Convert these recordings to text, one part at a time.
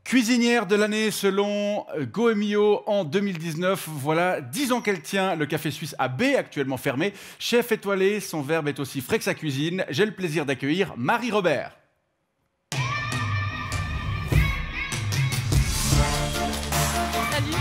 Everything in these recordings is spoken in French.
Cuisinière de l'année selon Goemio en 2019. Voilà 10 ans qu'elle tient le café suisse à B, actuellement fermé. Chef étoilé, son verbe est aussi frais que sa cuisine. J'ai le plaisir d'accueillir Marie Robert. Salut.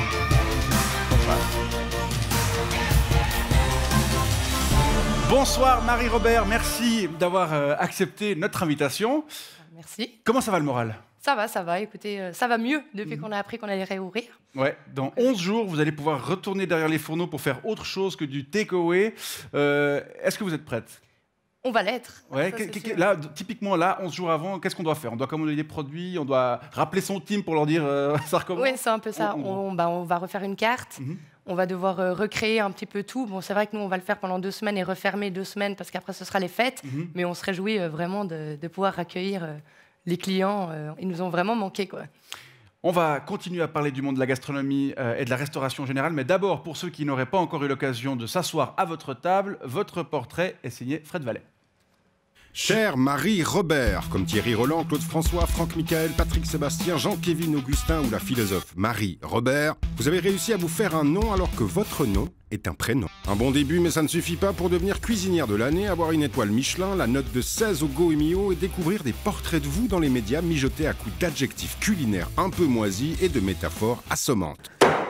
Bonsoir Marie Robert, merci d'avoir accepté notre invitation. Merci. Comment ça va le moral ? Ça va. Écoutez, ça va mieux depuis qu'on a appris qu'on allait réouvrir. Ouais, dans 11 jours, vous allez pouvoir retourner derrière les fourneaux pour faire autre chose que du takeaway. Est-ce que vous êtes prête ? On va l'être. Ouais, Ça, sûr. là, typiquement, là, 11 jours avant, qu'est-ce qu'on doit faire ? On doit commander des produits, on doit rappeler son team pour leur dire ça recommence. Oui, c'est un peu ça. On va refaire une carte. On va devoir recréer un petit peu tout. Bon, c'est vrai que nous, on va le faire pendant 2 semaines et refermer 2 semaines parce qu'après, ce sera les fêtes. Mais on se réjouit vraiment de pouvoir accueillir les clients. Ils nous ont vraiment manqué, quoi. On va continuer à parler du monde de la gastronomie et de la restauration générale. Mais d'abord, pour ceux qui n'auraient pas encore eu l'occasion de s'asseoir à votre table, votre portrait est signé Fred Vallet. Chère Marie Robert, comme Thierry Roland, Claude François, Franck Michael, Patrick Sébastien, Jean-Kévin Augustin ou la philosophe Marie Robert, vous avez réussi à vous faire un nom alors que votre nom est un prénom. Un bon début, mais ça ne suffit pas pour devenir cuisinière de l'année, avoir une étoile Michelin, la note de 16 au Goemio et découvrir des portraits de vous dans les médias mijotés à coups d'adjectifs culinaires un peu moisis et de métaphores assommantes.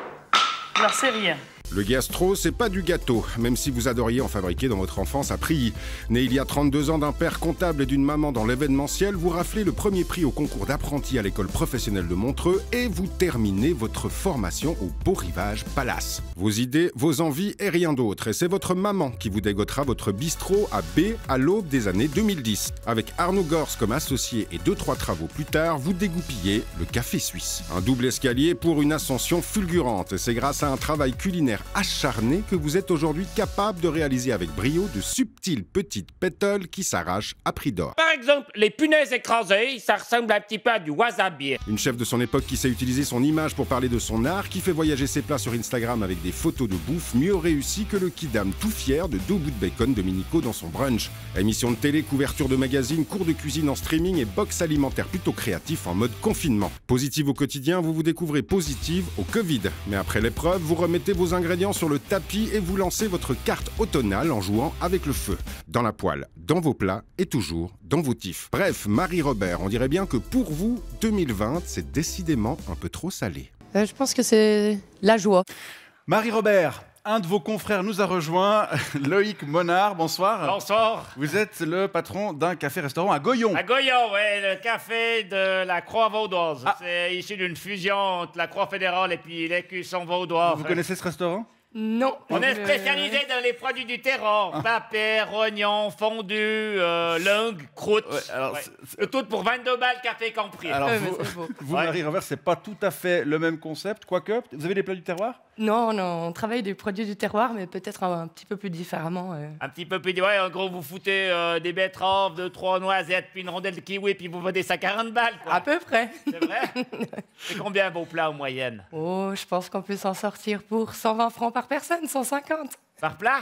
Alors c'est rien. Le gastro, c'est pas du gâteau, même si vous adoriez en fabriquer dans votre enfance à Prilly. Né il y a 32 ans d'un père comptable et d'une maman dans l'événementiel, vous raflez le premier prix au concours d'apprenti à l'école professionnelle de Montreux et vous terminez votre formation au Beau Rivage Palace. Vos idées, vos envies et rien d'autre. Et c'est votre maman qui vous dégotera votre bistrot à B à l'aube des années 2010. Avec Arnaud Gors comme associé et 2-3 travaux plus tard, vous dégoupillez le café suisse. Un double escalier pour une ascension fulgurante. Et c'est grâce à un travail culinaire acharné que vous êtes aujourd'hui capable de réaliser avec brio de subtiles petites pétoles qui s'arrachent à prix d'or. Par exemple, les punaises écrasées, ça ressemble un petit peu à du wasabi. Une chef de son époque qui sait utiliser son image pour parler de son art, qui fait voyager ses plats sur Instagram avec des photos de bouffe mieux réussies que le kidam tout fier de 2 bouts de bacon Dominico dans son brunch. Émission de télé, couverture de magazine, cours de cuisine en streaming et box alimentaire plutôt créatif en mode confinement. Positive au quotidien, vous vous découvrez positive au Covid. Mais après l'épreuve, vous remettez vos ingrédients sur le tapis et vous lancez votre carte automnale en jouant avec le feu. Dans la poêle, dans vos plats et toujours dans vos tifs. Bref, Marie Robert, on dirait bien que pour vous, 2020, c'est décidément un peu trop salé. Je pense que c'est la joie. Marie Robert, un de vos confrères nous a rejoint, Loïc Monard, bonsoir. Bonsoir. Vous êtes le patron d'un café-restaurant à Goyon. À Goyon, ouais, le café de la Croix vaudoise. C'est issu d'une fusion entre la Croix fédérale et puis l'écusson vaudois. Vous connaissez ce restaurant ? Non. On est spécialisé dans les produits du terroir. Papier, oignons, fondu, langue, croûte. Ouais, alors, Le tout pour 22 balles, café compris. Alors, mais vous, c'est beau. vous Ouais. Marie Robert, c'est pas tout à fait le même concept, quoique. Vous avez des plats du terroir ? Non, on travaille des produits du terroir, mais peut-être un petit peu plus différemment. Un petit peu plus... Ouais, en gros, vous foutez des betteraves, 2-3 noisettes, puis une rondelle de kiwi, puis vous vendez ça 40 balles, quoi. À peu près. C'est vrai? C'est combien vos plats en moyenne? Oh, je pense qu'on peut s'en sortir pour 120 francs par personne, 150. Par plat?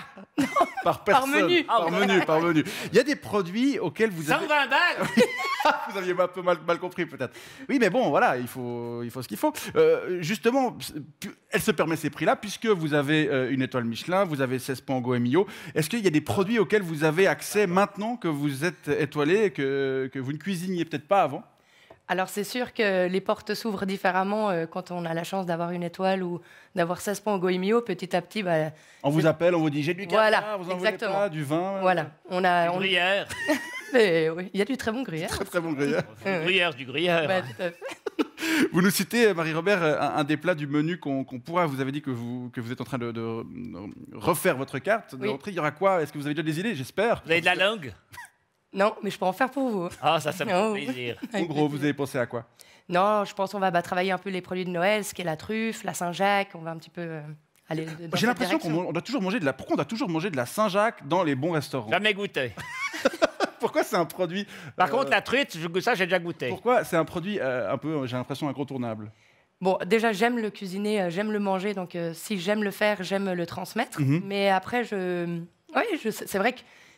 Par personne. menu. Par menu. Il y a des produits auxquels vous avez... 120 balles? Vous aviez un peu mal compris, peut-être. Oui, mais bon, voilà, il faut ce qu'il faut. Justement, elle se permet ces prix-là, puisque vous avez une étoile Michelin, vous avez 16 points au Goemio. Est-ce qu'il y a des produits auxquels vous avez accès maintenant que vous êtes étoilé et que vous ne cuisiniez peut-être pas avant ? Alors, c'est sûr que les portes s'ouvrent différemment quand on a la chance d'avoir une étoile ou d'avoir 16 points au Goemio. Petit à petit, On vous appelle, on vous dit j'ai du Voilà, caviar, vous en voulez exactement. pas, du vin. Voilà. Gruyère. Mais oui, il y a du très bon gruyère. Très très bon gruyère. Du gruyère. Ouais, tout à fait. Vous nous citez, Marie-Robert, un des plats du menu qu'on pourra. Vous avez dit que vous êtes en train de refaire votre carte de Oui. rentrée. Il y aura quoi ? Est-ce que vous avez déjà des idées ? J'espère. Vous avez de la langue? Non, mais je peux en faire pour vous. Ah, ça me Oh. fait plaisir. En gros, vous avez pensé à quoi ? Non, je pense qu'on va travailler un peu les produits de Noël, ce qui est la truffe, la Saint-Jacques. On va un petit peu aller dans J'ai cette l'impression direction. qu'on doit toujours manger de la. Pourquoi on doit toujours manger de la Saint-Jacques dans les bons restaurants ? Jamais goûté. Pourquoi c'est un produit Par contre, la truite, ça, j'ai déjà goûté. Pourquoi c'est un produit un peu, j'ai l'impression, incontournable ? Bon, déjà, j'aime le cuisiner, j'aime le manger, donc si j'aime le faire, j'aime le transmettre. Mais après, c'est vrai que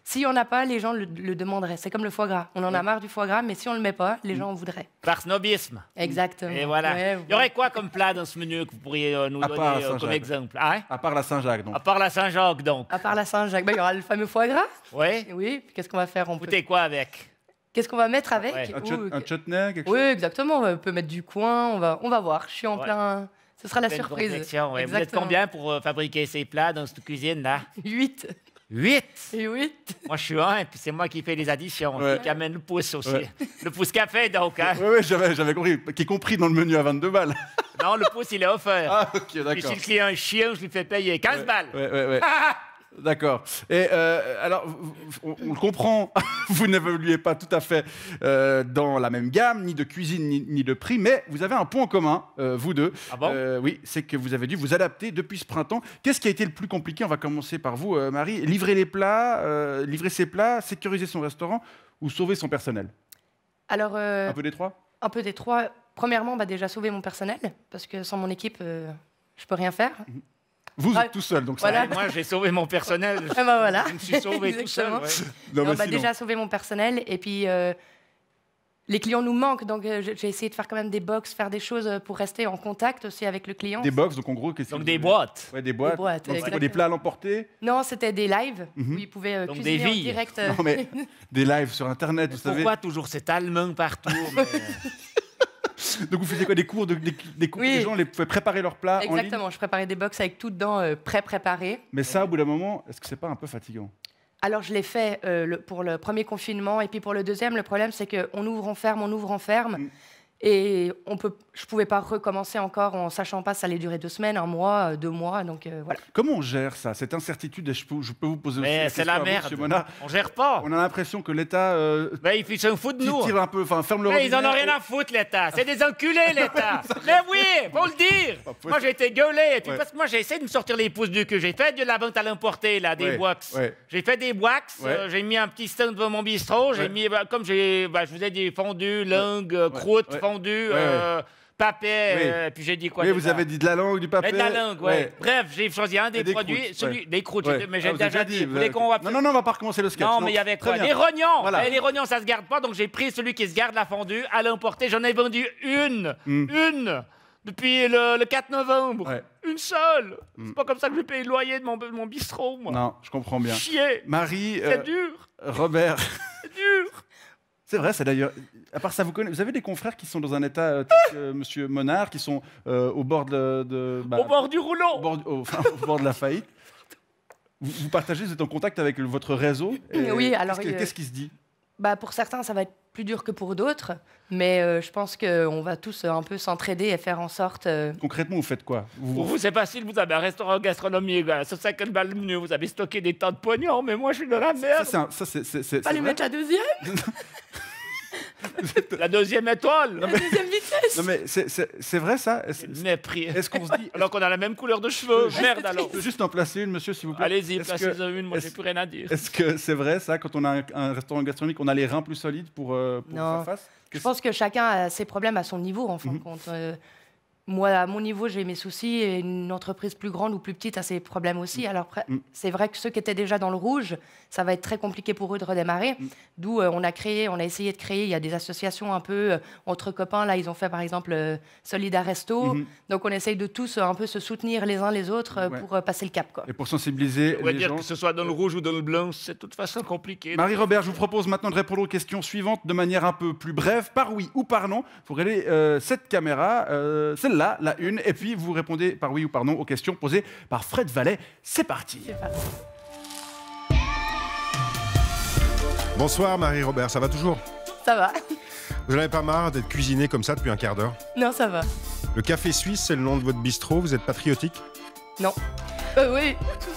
Si on n'a pas, les gens le demanderaient. C'est comme le foie gras. On en a marre du foie gras, mais si on ne le met pas, les gens en voudraient. Par snobisme. Exactement. Et voilà. Ouais, Il y aurait quoi comme plat dans ce menu que vous pourriez nous donner comme exemple? Hein? À part la Saint-Jacques, donc. À part la Saint-Jacques, donc. À part la Saint-Jacques, il y aura le fameux foie gras. Oui. Oui. Qu'est-ce qu'on va faire? Vous goûtez quoi avec? Qu'est-ce qu'on va mettre avec? Ouais. Un chutney, quelque chose? Oui, exactement. On peut mettre du coin. On va voir. Je suis en plein... Ce sera la surprise. Ouais. Vous êtes combien pour fabriquer ces plats dans cette cuisine-là? 8. 8? Et 8. Moi, je suis 1, et puis c'est moi qui fais les additions, qui amène le pouce aussi. Ouais. Le pouce café, donc. Hein? Oui, j'avais compris. Qui est compris dans le menu à 22 balles. Non, le pouce, il est offert. Ah, ok, d'accord. Et si le client est chiant, je lui fais payer 15 balles. Ouais. D'accord. Et alors, on le comprend, vous n'évoluez pas tout à fait dans la même gamme, ni de cuisine, ni de prix, mais vous avez un point en commun, vous deux. Ah bon? Oui, c'est que vous avez dû vous adapter depuis ce printemps. Qu'est-ce qui a été le plus compliqué? On va commencer par vous, Marie. Livrer les plats, livrer ses plats, sécuriser son restaurant ou sauver son personnel? Alors, un peu des trois? Un peu des trois. Premièrement, déjà sauver mon personnel, parce que sans mon équipe, je peux rien faire. Vous êtes tout seul, donc voilà. ça. Moi, j'ai sauvé mon personnel. Voilà. Je me suis sauvé tout seul. Ouais. Non, déjà sauver mon personnel, et puis les clients nous manquent, donc j'ai essayé de faire quand même des box, faire des choses pour rester en contact aussi avec le client. Des box, donc en gros, qu'est-ce que Donc des boîtes. Ouais, des boîtes. Donc c'était quoi, des plats à l'emporter? Non, c'était des lives où ils pouvaient cuisiner en direct. Non, mais des lives sur Internet, vous savez. Pourquoi toujours cet allemand partout? Donc vous faisiez quoi, des cours des cours, oui. Les gens pouvaient préparer leurs plats en ligne? Exactement, je préparais des box avec tout dedans pré-préparé. Mais ça, au bout d'un moment, est-ce que c'est pas un peu fatigant? Alors je l'ai fait pour le premier confinement, et puis pour le deuxième, le problème c'est qu'on ouvre, on ferme. Et je ne pouvais pas recommencer encore en sachant pas si ça allait durer 2 semaines, 1 mois, 2 mois. Donc voilà. Comment on gère ça, cette incertitude? Et je peux vous poser aussi mais c'est la merde. Monsieur Monard. On gère pas. On a l'impression que l'État il s'en fout de nous. Tire un peu, ferme le robinet. Ils en ont rien à foutre, l'État. C'est des enculés, l'État. Mais oui, faut le dire. Moi, j'ai été gueulé. Et puis parce que moi, j'ai essayé de me sortir les pouces du cul. J'ai fait de la vente à l'emporter, là, des wax. J'ai fait des wax. J'ai mis un petit stand devant mon bistrot. J'ai mis, comme je vous ai dit, fondu, langue, croûte, fondu. Papier, puis j'ai dit quoi? Oui, vous avez dit de la langue, du papier. De la langue, Bref, j'ai choisi un des produits, celui des croûtes. Mais j'ai déjà dit. Vous voulez qu'on va... Non, on va pas recommencer le sketch. Non, mais il y avait quoi? Les rognons. Voilà. Les rognons, ça se garde pas, donc j'ai pris celui qui se garde, la fondue, à l'emporter. J'en ai vendu une depuis le 4 novembre. Une seule. C'est pas comme ça que je vais payer le loyer de mon bistrot, moi. Non, je comprends bien. Chier. Marie. C'est dur. Robert. C'est dur. C'est vrai, c'est d'ailleurs. À part ça, vous avez des confrères qui sont dans un état Monsieur Monard, qui sont au bord au bord du rouleau. Au bord de la faillite. Vous partagez, vous êtes en contact avec votre réseau. Oui, alors. Qu'est-ce qui se dit? Pour certains, ça va être plus dur que pour d'autres, mais je pense qu'on va tous un peu s'entraider et faire en sorte... Concrètement, vous faites quoi? Pour vous, c'est facile, vous avez un restaurant gastronomique, sur 50 balles le menu, vous avez stocké des tas de pognons, mais moi, je suis dans la merde. Pas lui mettre la deuxième. La deuxième étoile. La deuxième vitesse. Non, mais c'est vrai, ça? Mépris. Est-ce qu'on se dit... Alors qu'on a la même couleur de cheveux. Merde, alors. Je peux juste en placer une, monsieur, s'il vous plaît? Allez-y, placez-en une, moi, j'ai plus rien à dire. Est-ce que c'est vrai, ça, quand on a un restaurant gastronomique, on a les reins plus solides pour faire face? Je pense que chacun a ses problèmes à son niveau, en fin de compte. Moi, à mon niveau, j'ai mes soucis, et une entreprise plus grande ou plus petite a ses problèmes aussi. Alors, c'est vrai que ceux qui étaient déjà dans le rouge, ça va être très compliqué pour eux de redémarrer. D'où on a essayé de créer, il y a des associations un peu entre copains. Là, ils ont fait, par exemple, Solida Resto. Donc, on essaye de tous un peu se soutenir les uns les autres pour passer le cap, quoi. Et pour sensibiliser on va les dire gens... que ce soit dans le rouge ou dans le blanc, c'est de toute façon compliqué. Marie-Robert, je vous propose maintenant de répondre aux questions suivantes de manière un peu plus brève, par oui ou par non. Vous regardez cette caméra, celle-là, la une, et puis vous répondez par oui ou par non aux questions posées par Fred Vallet. C'est parti. Bonsoir Marie-Robert, ça va toujours? Ça va. Vous n'en avez pas marre d'être cuisiné comme ça depuis un quart d'heure? Non, ça va. Le Café Suisse, c'est le nom de votre bistrot, vous êtes patriotique? Non. Oui.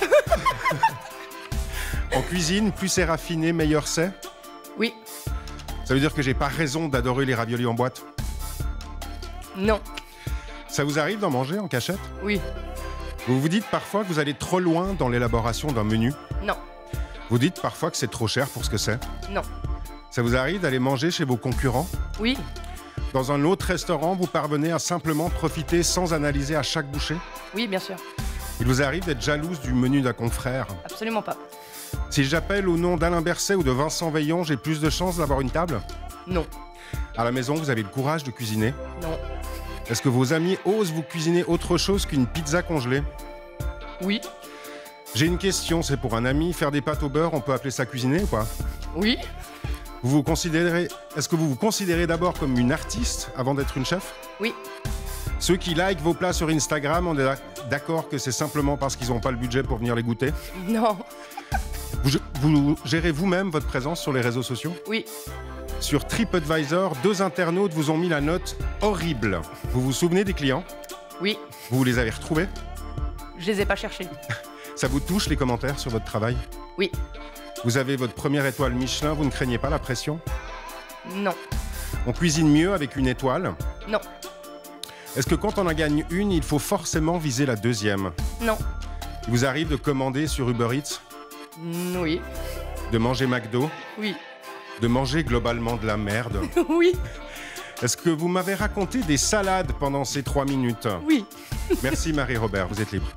En cuisine, plus c'est raffiné, meilleur c'est? Oui. Ça veut dire que j'ai pas raison d'adorer les raviolis en boîte? Non. Ça vous arrive d'en manger en cachette? Oui. Vous vous dites parfois que vous allez trop loin dans l'élaboration d'un menu? Non. Vous dites parfois que c'est trop cher pour ce que c'est? Non. Ça vous arrive d'aller manger chez vos concurrents? Oui. Dans un autre restaurant, vous parvenez à simplement profiter sans analyser à chaque bouchée? Oui, bien sûr. Il vous arrive d'être jalouse du menu d'un confrère? Absolument pas. Si j'appelle au nom d'Alain Berset ou de Vincent Veillon, j'ai plus de chances d'avoir une table? Non. À la maison, vous avez le courage de cuisiner? Non. Est-ce que vos amis osent vous cuisiner autre chose qu'une pizza congelée? Oui. J'ai une question, c'est pour un ami. Faire des pâtes au beurre, on peut appeler ça cuisiner ou pas? Oui. Est-ce que vous vous considérez d'abord comme une artiste avant d'être une chef? Oui. Ceux qui likent vos plats sur Instagram, on est d'accord que c'est simplement parce qu'ils n'ont pas le budget pour venir les goûter? Non. Vous gérez vous-même votre présence sur les réseaux sociaux? Oui. Sur TripAdvisor, 2 internautes vous ont mis la note horrible. Vous vous souvenez des clients? Oui. Vous les avez retrouvés? Je les ai pas cherchés. Ça vous touche les commentaires sur votre travail? Oui. Vous avez votre première étoile Michelin, vous ne craignez pas la pression? Non. On cuisine mieux avec une étoile? Non. Est-ce que quand on en gagne une, il faut forcément viser la deuxième? Non. Il vous arrive de commander sur Uber Eats? Oui. De manger McDo? Oui. De manger globalement de la merde? Oui. Est-ce que vous m'avez raconté des salades pendant ces 3 minutes? Oui. Merci Marie-Robert, vous êtes libre.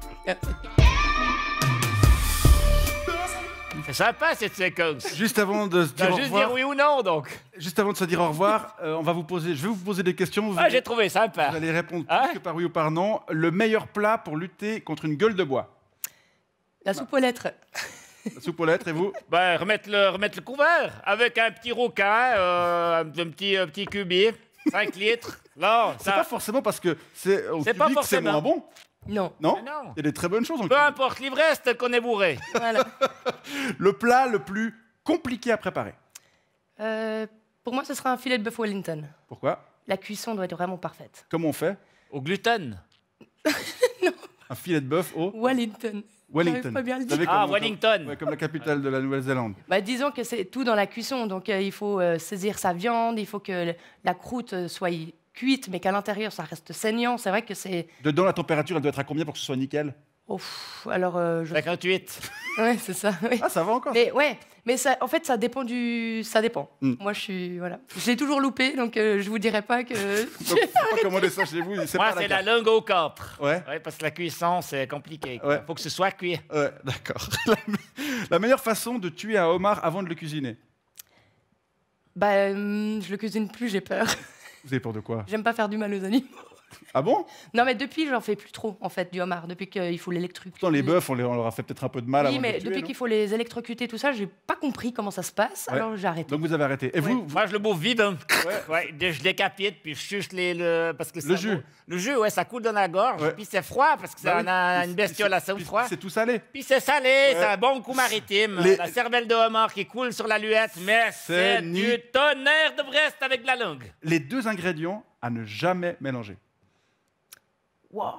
C'est sympa cette séquence. Juste avant de se dire au Juste revoir, dire oui ou non, donc. juste avant de se dire au revoir, je vais vous poser des questions. Vous, Ah, j'ai trouvé sympa. vous allez répondre Hein plus que par oui ou par non. Le meilleur plat pour lutter contre une gueule de bois? La soupe aux lettres. La soupe aux lettres, et vous? Ben, remettre le couvert avec un petit rouquin, un petit cubi, 5 litres. Non, C'est pas forcément parce que c'est au C'est pas cubique, c'est forcément. moins bon. Non. Non? Mais non. Il y a des très bonnes choses dans le Peu cubique. importe, l'ivresse qu'on est bourré. Voilà. Le plat le plus compliqué à préparer? Pour moi, ce sera un filet de bœuf Wellington. Pourquoi? La cuisson doit être vraiment parfaite. Comment on fait? Au gluten. Un filet de bœuf au Wellington. Wellington. J'arrive pas bien à le Vous savez, dire. Ah, comme- Wellington. ouais, comme la capitale de la Nouvelle-Zélande. Bah, disons que c'est tout dans la cuisson. Donc, il faut saisir sa viande, il faut que la croûte soit cuite, mais qu'à l'intérieur, ça reste saignant. C'est vrai que c'est... Dedans, la température, elle doit être à combien pour que ce soit nickel? Alors, 58. Ouais, c'est ça. Oui. Ah, ça va encore. Mais ouais, mais ça, en fait, ça dépend du... Ça dépend. Mm. Moi, je suis... Voilà. Je l'ai toujours loupé, donc je vous dirai pas que... Donc, faut pas commander ça chez vous. Moi, c'est la langue au capre. Ouais. Ouais, parce que la cuisson, c'est compliqué. Ouais. Faut que ce soit cuit. Ouais, d'accord. La meilleure façon de tuer un homard avant de le cuisiner? Bah, je le cuisine plus, j'ai peur. Vous avez peur de quoi? J'aime pas faire du mal aux animaux. Ah bon? Non, mais depuis, j'en fais plus trop, en fait, du homard. Depuis qu'il faut l'électrocuter. Pourtant, les bœufs, on leur a fait peut-être un peu de mal Oui, avant de mais les tuer, depuis non? qu'il faut les électrocuter, tout ça, j'ai pas compris comment ça se passe, Ouais. alors j'ai arrêté. Donc vous avez arrêté. Et vous, Moi, je le bouffe vivant. Ouais. Ouais, je décapite, puis je suce parce que Le jus. Le jus, ouais, ça coule dans la gorge. Ouais. Puis c'est froid, parce que Bah ça oui. a Puis une bestiole assez puis froid. c'est tout salé. Puis c'est salé, c'est un bon coup maritime. Les- La cervelle de homard qui coule sur la luette, mais c'est ni- du tonnerre de Brest avec de la langue. Les 2 ingrédients à ne jamais mélanger. Wow.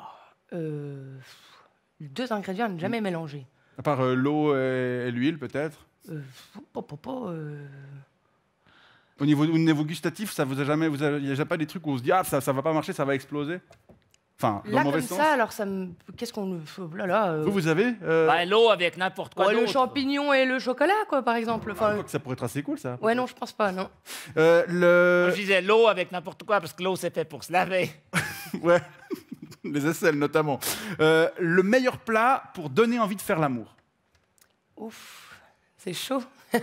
2 ingrédients à ne jamais mélanger. À part l'eau et l'huile, peut-être. Au niveau gustatif, ça vous a jamais, il n'y a jamais pas des trucs où on se dit ah ça va pas marcher, ça va exploser. Enfin, dans Là, le mauvais comme sens. ça, alors ça me... Qu'est-ce qu'on... Là, là, Vous avez Ben, l'eau avec n'importe quoi ouais, le d'autre. champignon et le chocolat, quoi, par exemple. Enfin, que ça pourrait être assez cool, ça. ouais, non, je pense pas, non. Moi, Le... je disais l'eau avec n'importe quoi, parce que l'eau, c'est fait pour se laver. Ouais, les aisselles notamment. Le meilleur plat pour donner envie de faire l'amour. Ouf, c'est chaud.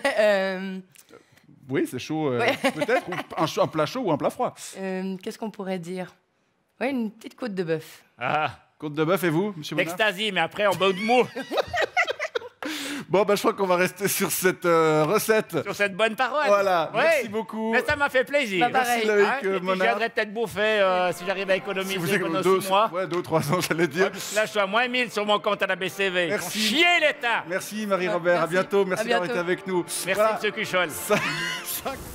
Oui, c'est chaud, Ouais. peut-être. Ou un plat chaud ou un plat froid. Qu'est-ce qu'on pourrait dire? Ouais, une petite côte de bœuf. Ah, Côte de bœuf et vous, monsieur Bonnard? l'extasie, mais après, en bas de mot. Bon, je crois qu'on va rester sur cette recette. Sur cette bonne parole. Voilà, Ouais. merci beaucoup. Mais ça m'a fait plaisir. Bah, pareil. Merci Loïc Et puis, je Monard. viendrai peut-être bouffer si j'arrive à Si économiser vous avez pendant 2 6 mois. ou 3 ans, j'allais dire. Ouais, parce que là, je suis à moins 1000 sur mon compte à la BCV. Merci. Ils font chier l'État. Merci Marie-Robert, à Merci. bientôt. À Merci d'avoir bientôt. été avec nous. Merci, Voilà. M. Cuchol. Ça-